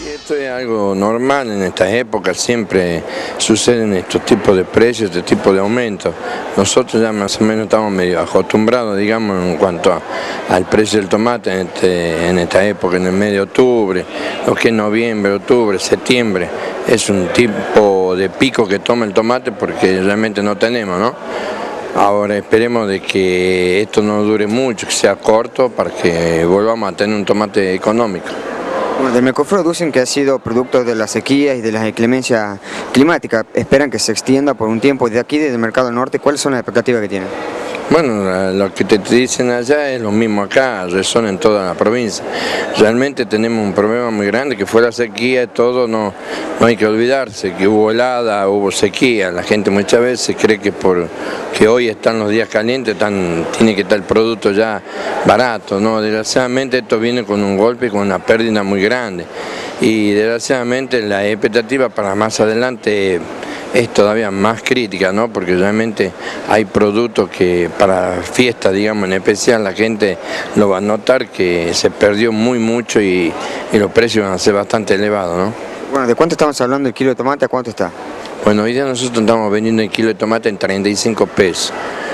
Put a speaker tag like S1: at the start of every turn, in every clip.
S1: Esto es algo normal en estas épocas, siempre suceden estos tipos de precios, este tipo de aumentos. Nosotros ya más o menos estamos medio acostumbrados, digamos, en cuanto al precio del tomate en esta época, en el mes de octubre, lo que es noviembre, octubre, septiembre. Es un tipo de pico que toma el tomate porque realmente no tenemos, ¿no? Ahora esperemos de que esto no dure mucho, que sea corto, para que volvamos a tener un tomate económico.
S2: Bueno, del Mecofro dicen que ha sido producto de las sequías y de las inclemencias climáticas. Esperan que se extienda por un tiempo. Desde aquí, desde el Mercado del Norte, ¿cuáles son las expectativas que tienen?
S1: Bueno, lo que te dicen allá es lo mismo acá, resona en toda la provincia. Realmente tenemos un problema muy grande, que fue la sequía y todo, no hay que olvidarse, que hubo helada, hubo sequía. La gente muchas veces cree que porque hoy están los días calientes, tiene que estar el producto ya barato, ¿no? Desgraciadamente esto viene con un golpe y con una pérdida muy grande. Y desgraciadamente la expectativa para más adelante es todavía más crítica, ¿no? Porque realmente hay productos que para fiestas, digamos, en especial, la gente lo va a notar que se perdió mucho y los precios van a ser bastante elevados, ¿no?
S2: Bueno, ¿de cuánto estamos hablando el kilo de tomate? ¿A cuánto está?
S1: Bueno, hoy día nosotros estamos vendiendo el kilo de tomate en 35 pesos.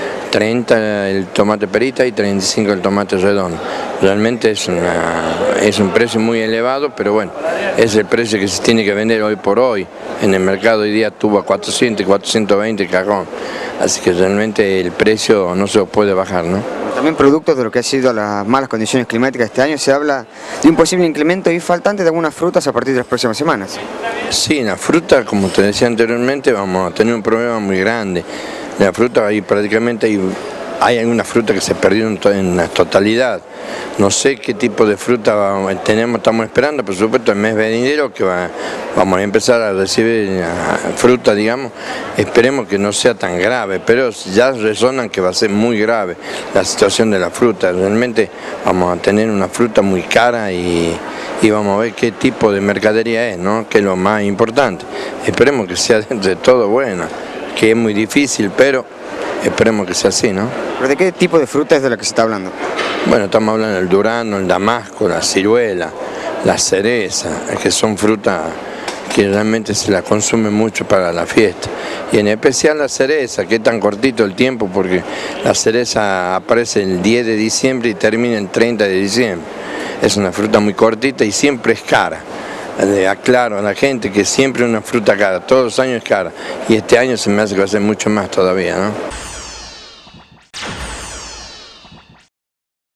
S1: 30 el tomate perita y 35 el tomate redondo. Realmente es un precio muy elevado, pero bueno, es el precio que se tiene que vender hoy por hoy. En el mercado hoy día tuvo a 400 y 420 el cajón, así que realmente el precio no se lo puede bajar, ¿no?
S2: También producto de lo que ha sido las malas condiciones climáticas este año, se habla de un posible incremento y faltante de algunas frutas a partir de las próximas semanas.
S1: Sí, en la fruta, como te decía anteriormente, vamos a tener un problema muy grande. La fruta, ahí prácticamente hay alguna fruta que se perdió en la totalidad. No sé qué tipo de fruta estamos esperando, por supuesto el mes venidero que vamos a empezar a recibir fruta, digamos. Esperemos que no sea tan grave, pero ya resonan que va a ser muy grave la situación de la fruta. Realmente vamos a tener una fruta muy cara y vamos a ver qué tipo de mercadería es, ¿no? Que es lo más importante. Esperemos que sea de todo bueno, que es muy difícil, pero esperemos que sea así, ¿no?
S2: ¿Pero de qué tipo de fruta es de la que se está hablando?
S1: Bueno, estamos hablando del durazno, el damasco, la ciruela, la cereza, que son frutas que realmente se la consume mucho para la fiesta. Y en especial la cereza, que es tan cortito el tiempo, porque la cereza aparece el 10 de diciembre y termina el 30 de diciembre. Es una fruta muy cortita y siempre es cara. Aclaro a la gente que siempre es una fruta cara, todos los años es cara, y este año se me hace que va a ser mucho más todavía, ¿no?